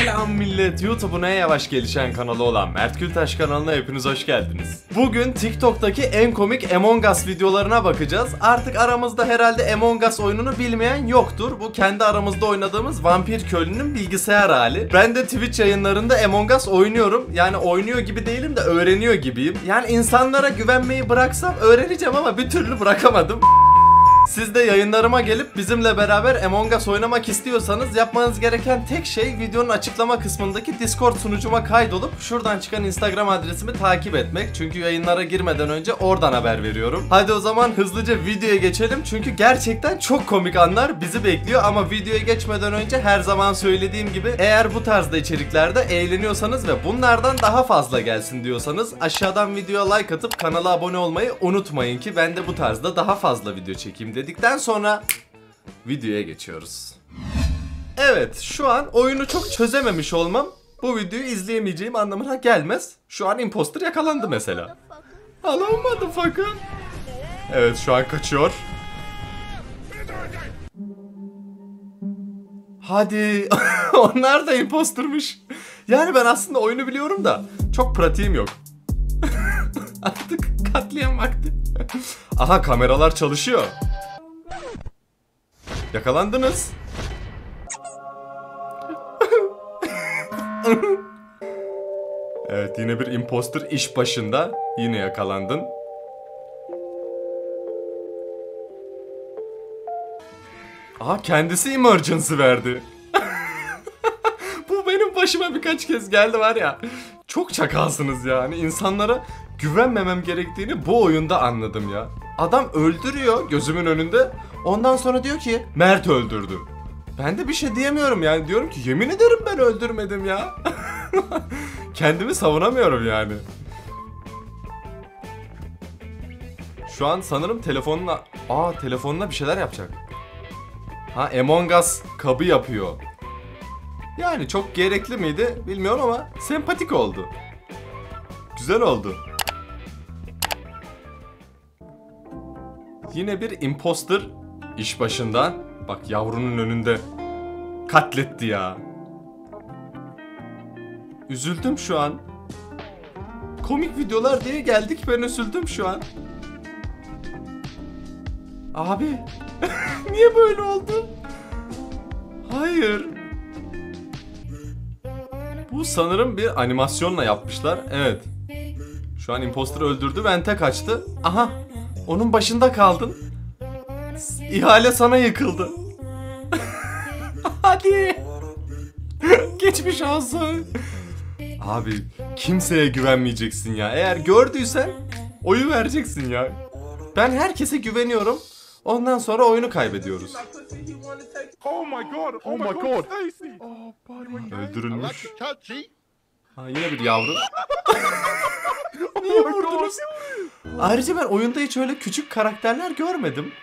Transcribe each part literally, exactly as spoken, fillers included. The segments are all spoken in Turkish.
Selam millet, YouTube'un en yavaş gelişen kanalı olan Mert Gültaş kanalına hepiniz hoş geldiniz. Bugün TikTok'taki en komik Among Us videolarına bakacağız. Artık aramızda herhalde Among Us oyununu bilmeyen yoktur. Bu kendi aramızda oynadığımız Vampir Köylü'nün bilgisayar hali. Ben de Twitch yayınlarında Among Us oynuyorum. Yani oynuyor gibi değilim de öğreniyor gibiyim. Yani insanlara güvenmeyi bıraksam öğreneceğim ama bir türlü bırakamadım. Siz de yayınlarıma gelip bizimle beraber Among Us oynamak istiyorsanız yapmanız gereken tek şey videonun açıklama kısmındaki Discord sunucuma kaydolup şuradan çıkan Instagram adresimi takip etmek. Çünkü yayınlara girmeden önce oradan haber veriyorum. Hadi o zaman hızlıca videoya geçelim çünkü gerçekten çok komik anlar bizi bekliyor. Ama videoya geçmeden önce her zaman söylediğim gibi eğer bu tarzda içeriklerde eğleniyorsanız ve bunlardan daha fazla gelsin diyorsanız aşağıdan videoya like atıp kanala abone olmayı unutmayın ki ben de bu tarzda daha fazla video çekeyim dedikten sonra videoya geçiyoruz. Evet, şu an oyunu çok çözememiş olmam bu videoyu izleyemeyeceğim anlamına gelmez. Şu an imposter yakalandı mesela. Hello motherfucker. Evet, şu an kaçıyor. Hadi. Onlar da impostermış. Yani ben aslında oyunu biliyorum da çok pratiğim yok. Artık katliam vakti. Aha, kameralar çalışıyor. Yakalandınız. Evet, yine bir imposter iş başında. Yine yakalandın. Aha, kendisi emergency verdi. Bu benim başıma birkaç kez geldi var ya. Çok çakalsınız yani. İnsanlara güvenmemem gerektiğini bu oyunda anladım ya. Adam öldürüyor gözümün önünde. Ondan sonra diyor ki Mert öldürdü. Ben de bir şey diyemiyorum yani. Diyorum ki yemin ederim ben öldürmedim ya. Kendimi savunamıyorum yani. Şu an sanırım telefonla... Aa, telefonla bir şeyler yapacak. Ha, Among Us kabı yapıyor. Yani çok gerekli miydi bilmiyorum ama sempatik oldu. Güzel oldu. Yine bir imposter iş başında. Bak, yavrunun önünde katletti ya. Üzüldüm şu an. Komik videolar diye geldik, ben üzüldüm şu an. Abi niye böyle oldu? Hayır. Bu sanırım bir animasyonla yapmışlar. Evet. Şu an imposter öldürdü, vente kaçtı. Aha, onun başında kaldın. İhale sana yıkıldı. Hadi. Geçmiş olsun. Abi kimseye güvenmeyeceksin ya. Eğer gördüysen oyu vereceksin ya. Ben herkese güveniyorum. Ondan sonra oyunu kaybediyoruz. Oh my god, oh my god. Öldürülmüş. Ha, yine bir yavru. Niye vurdunuz? Ayrıca ben oyunda hiç öyle küçük karakterler görmedim.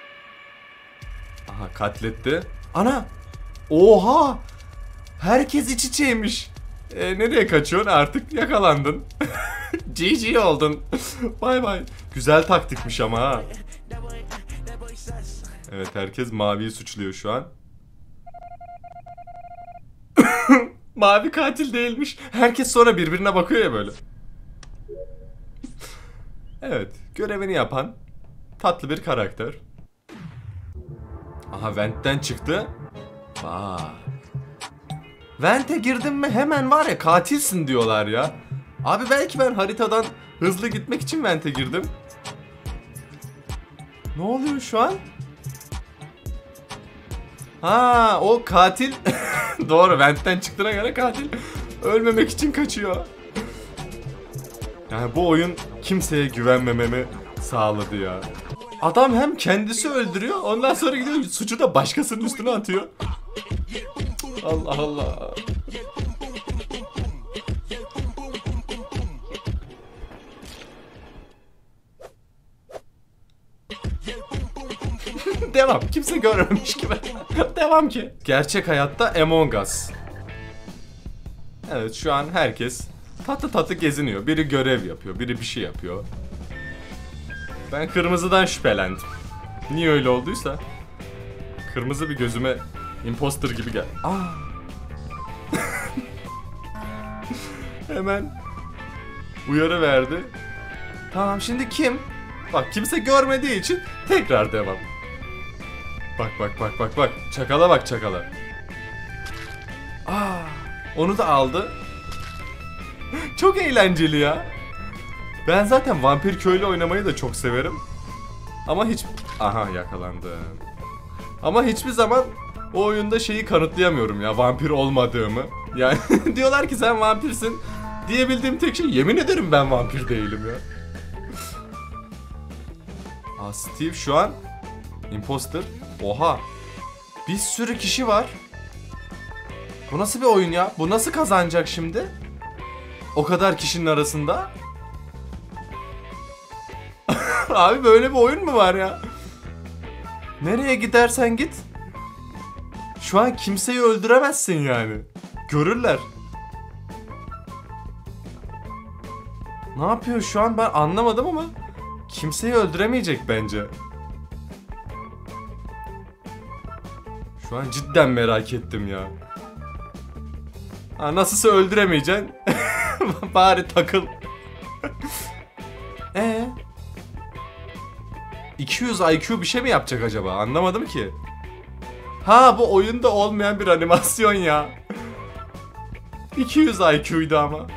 Aha, katletti. Ana! Oha! Herkes iç içeymiş. E, nereye kaçıyorsun? Artık yakalandın. G G oldun. Bay bay. Güzel taktikmiş ama ha. Evet, herkes maviyi suçluyor şu an. Mavi katil değilmiş. Herkes sonra birbirine bakıyor ya böyle. Evet, görevini yapan tatlı bir karakter. Aha, ventten çıktı. Vay. Vente girdin mi hemen var ya katilsin diyorlar ya. Abi belki ben haritadan hızlı gitmek için vente girdim. Ne oluyor şu an? Ha, o katil. Doğru, ventten çıktığına göre katil ölmemek için kaçıyor. Yani bu oyun kimseye güvenmememi sağladı ya. Adam hem kendisi öldürüyor, ondan sonra gidiyor suçu da başkasının üstüne atıyor. Allah Allah. Devam. Kimse görmemiş gibi. Devam ki. Gerçek hayatta Among Us. Evet, şu an herkes tatlı tatlı geziniyor. Biri görev yapıyor, biri bir şey yapıyor. Ben kırmızıdan şüphelendim. Niye öyle olduysa. Kırmızı bir gözüme imposter gibi gel. Aa. Hemen uyarı verdi. Tamam, şimdi kim? Bak, kimse görmediği için tekrar devam. Bak bak bak bak bak. Çakala bak, çakala. Aa, onu da aldı. Çok eğlenceli ya. Ben zaten vampir köylü oynamayı da çok severim. Ama hiç... Aha, yakalandım. Ama hiçbir zaman o oyunda şeyi kanıtlayamıyorum ya, vampir olmadığımı. Yani diyorlar ki sen vampirsin. Diyebildiğim tek şey, yemin ederim ben vampir değilim ya. Aa, Steve şu an imposter. Oha. Bir sürü kişi var. Bu nasıl bir oyun ya? Bu nasıl kazanacak şimdi? O kadar kişinin arasında. Abi böyle bir oyun mu var ya? Nereye gidersen git. Şu an kimseyi öldüremezsin yani. Görürler. Ne yapıyor şu an ben anlamadım ama kimseyi öldüremeyecek bence. Şu an cidden merak ettim ya. Ha, nasılsa öldüremeyeceksin. Bari takıl. Ee? iki yüz I Q bir şey mi yapacak acaba? Anlamadım ki. Ha, bu oyunda olmayan bir animasyon ya. iki yüz I Q'ydu ama.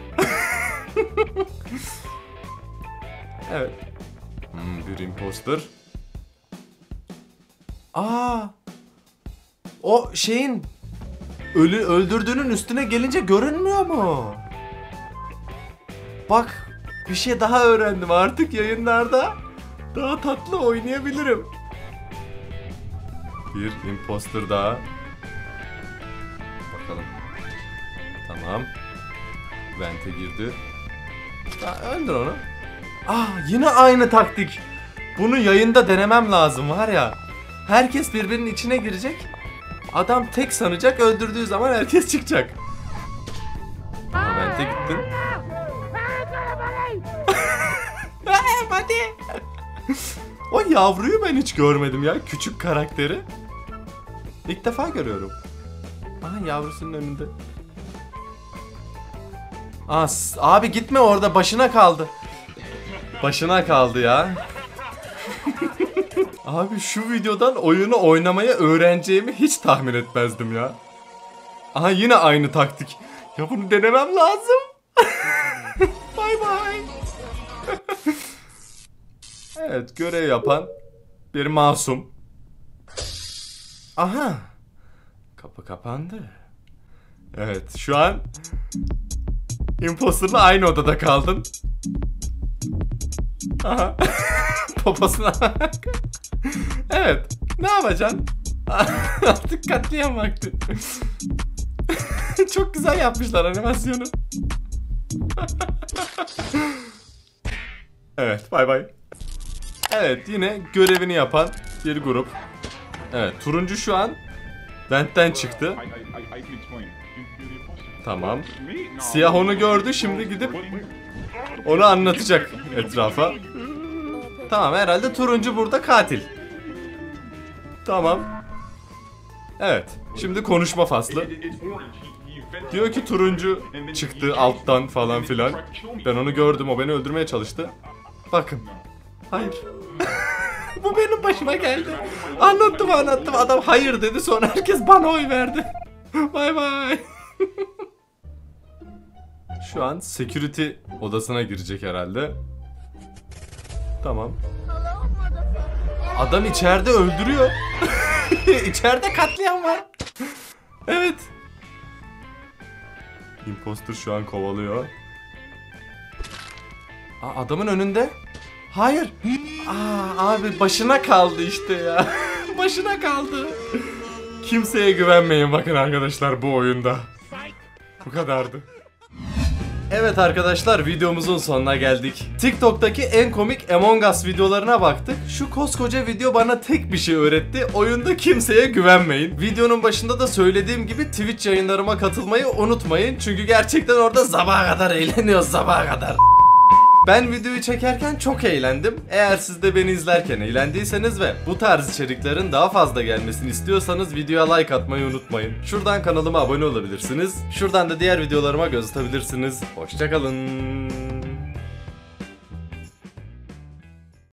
Evet. Hmm, bir imposter. Aa. O şeyin ölü öldürdüğünün üstüne gelince görünmüyor mu? Bak, bir şey daha öğrendim artık yayınlarda. Daha tatlı oynayabilirim. Bir imposter daha. Bakalım. Tamam. Vente girdi. Ha, öldür onu. Ah, yine aynı taktik. Bunu yayında denemem lazım var ya. Herkes birbirinin içine girecek. Adam tek sanacak, öldürdüğü zaman herkes çıkacak. Aha, vente gittin. Hadi. O yavruyu ben hiç görmedim ya, küçük karakteri. İlk defa görüyorum. Aha, yavrusunun önünde. Aa, abi gitme, orada başına kaldı. Başına kaldı ya. Abi şu videodan oyunu oynamayı öğreneceğimi hiç tahmin etmezdim ya. Aha, yine aynı taktik. Ya bunu denemem lazım. Bay bay. Evet, görev yapan bir masum. Aha. Kapı kapandı. Evet, şu an imposter'la aynı odada kaldın. Aha. Poposuna bak. Evet, ne yapacaksın? Artık katliam vakti. Çok güzel yapmışlar animasyonu. Evet, bay bay. Evet, yine görevini yapan bir grup. Evet, turuncu şu an ventten çıktı. Tamam. Siyah onu gördü, şimdi gidip onu anlatacak etrafa. Tamam, herhalde turuncu burada katil. Tamam. Evet, şimdi konuşma faslı. Diyor ki turuncu çıktı alttan falan filan. Ben onu gördüm, o beni öldürmeye çalıştı. Bakın. Hayır. Bu benim başıma geldi. Anlattım anlattım, adam hayır dedi, sonra herkes bana oy verdi. Bay bay. Şu an security odasına girecek herhalde. Tamam. Adam içeride öldürüyor. İçeride katliam var. Evet. Imposter şu an kovalıyor. Aa, adamın önünde. Hayır. Aa, abi başına kaldı işte ya. Başına kaldı. Kimseye güvenmeyin bakın arkadaşlar bu oyunda. Bu kadardı. Evet arkadaşlar, videomuzun sonuna geldik. TikTok'taki en komik Among Us videolarına baktık. Şu koskoca video bana tek bir şey öğretti. Oyunda kimseye güvenmeyin. Videonun başında da söylediğim gibi Twitch yayınlarıma katılmayı unutmayın. Çünkü gerçekten orada sabaha kadar eğleniyoruz, sabaha kadar. Ben videoyu çekerken çok eğlendim. Eğer siz de beni izlerken eğlendiyseniz ve bu tarz içeriklerin daha fazla gelmesini istiyorsanız videoya like atmayı unutmayın. Şuradan kanalıma abone olabilirsiniz. Şuradan da diğer videolarıma göz atabilirsiniz. Hoşça kalın.